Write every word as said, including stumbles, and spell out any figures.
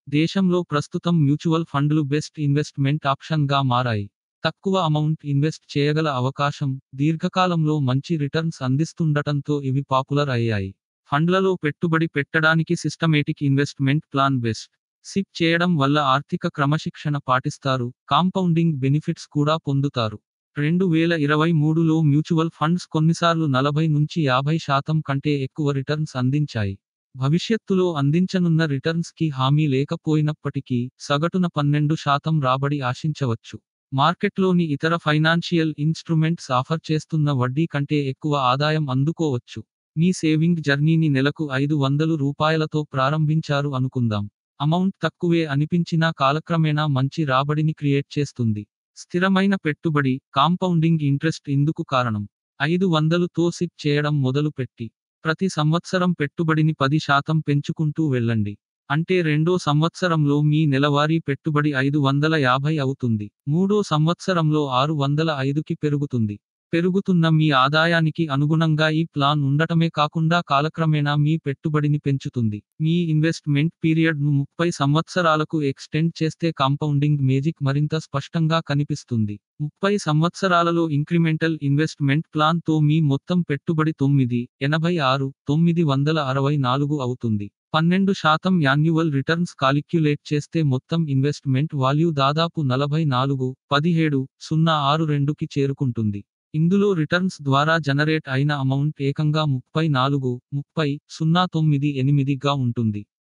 దేశంలో ప్రస్తుతం మ్యూచువల్ ఫండ్లు బెస్ట్ ఇన్వెస్ట్మెంట్ ఆప్షన్గా మారాయి. తక్కువ అమౌంట్ ఇన్వెస్ట్ చేయగల అవకాశం, దీర్ఘకాలంలో మంచి రిటర్న్స్ అందిస్తుండటంతో ఇవి పాపులర్ అయ్యాయి. ఫండ్లలో పెట్టుబడి పెట్టడానికి systematic investment plan best. SIP చేయడం వల్ల ఆర్థిక క్రమశిక్షణ పాటిస్తారు, కాంపౌండింగ్ బెనిఫిట్స్ కూడా పొందుతారు. రెండు వేల ఇరవై మూడులో మ్యూచువల్ ఫండ్స్ కొన్నిసార్లు నలభై నుంచి యాభై శాతం కంటే ఎక్కువ రిటర్న్స్ అందించాయి. భవిష్యత్తులో అందించనున్న రిటర్న్స్ కి హామీ లేకపోయినప్పటికీ, సగటున పన్నెండు శాతం రాబడి ఆశించవచ్చు. మార్కెట్లోని ఇతర ఫైనాన్షియల్ ఇన్స్ట్రుమెంట్స్ ఆఫర్ చేస్తున్న వడ్డీ కంటే ఎక్కువ ఆదాయం అందుకోవచ్చు. మీ సేవింగ్ జర్నీని నెలకు ఐదు వందలు రూపాయలతో ప్రారంభించారు అనుకుందాం. అమౌంట్ తక్కువే అనిపించినా కాలక్రమేణా మంచి రాబడిని క్రియేట్ చేస్తుంది. స్థిరమైన పెట్టుబడి, కాంపౌండింగ్ ఇంట్రెస్ట్ ఇందుకు కారణం. ఐదు వందలుతో సిప్ చేయడం మొదలు పెట్టి, ప్రతి సంవత్సరం పెట్టుబడిని పది శాతం పెంచుకుంటూ వెళ్ళండి. అంటే రెండో సంవత్సరంలో మీ నెలవారీ పెట్టుబడి ఐదు వందల యాభై అవుతుంది. మూడో సంవత్సరంలో ఆరు వందల ఐదుకి పెరుగుతుంది. పెరుగుతున్న మీ ఆదాయానికి అనుగుణంగా ఈ ప్లాన్ ఉండటమే కాకుండా కాలక్రమేణా మీ పెట్టుబడిని పెంచుతుంది. మీ ఇన్వెస్ట్మెంట్ పీరియడ్ను ముప్పై సంవత్సరాలకు ఎక్స్టెండ్ చేస్తే కాంపౌండింగ్ మేజిక్ మరింత స్పష్టంగా కనిపిస్తుంది. ముప్పై సంవత్సరాలలో ఇంక్రిమెంటల్ ఇన్వెస్ట్మెంట్ ప్లాన్ తో మీ మొత్తం పెట్టుబడి తొమ్మిది, ఎనభై ఆరు, తొమ్మిది వందల అరవై నాలుగు అవుతుంది. పన్నెండు శాతం యాన్యువల్ రిటర్న్స్ కాలిక్యులేట్ చేస్తే మొత్తం ఇన్వెస్ట్మెంట్ వాల్యూ దాదాపు నలభై నాలుగు, పదిహేడు, సున్నా ఆరు రెండుకి చేరుకుంటుంది. ఇందులో రిటర్న్స్ ద్వారా జనరేట్ అయిన అమౌంట్ ఏకంగా ముప్పై నాలుగు, ముప్పై, సున్నా తొమ్మిది ఎనిమిదిగా ఉంటుంది.